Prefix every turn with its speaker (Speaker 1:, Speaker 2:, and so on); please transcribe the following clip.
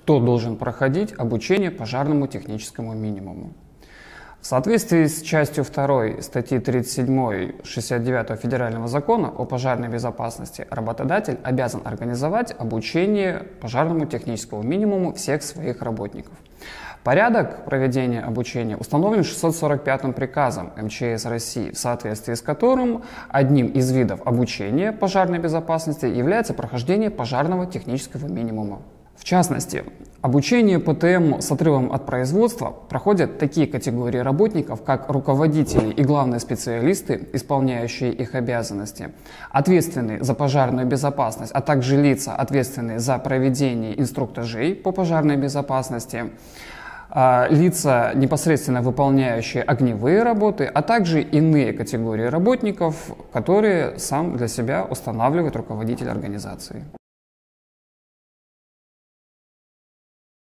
Speaker 1: кто должен проходить обучение пожарному техническому минимуму. В соответствии с частью 2 статьи 37 69 Федерального закона о пожарной безопасности, работодатель обязан организовать обучение пожарному техническому минимуму всех своих работников. Порядок проведения обучения установлен 645-м приказом МЧС России, в соответствии с которым одним из видов обучения пожарной безопасности является прохождение пожарного технического минимума. В частности, обучение ПТМ с отрывом от производства проходят такие категории работников, как руководители и главные специалисты, исполняющие их обязанности, ответственные за пожарную безопасность, а также лица, ответственные за проведение инструктажей по пожарной безопасности, лица, непосредственно выполняющие огневые работы, а также иные категории работников, которые сам для себя устанавливает руководитель организации.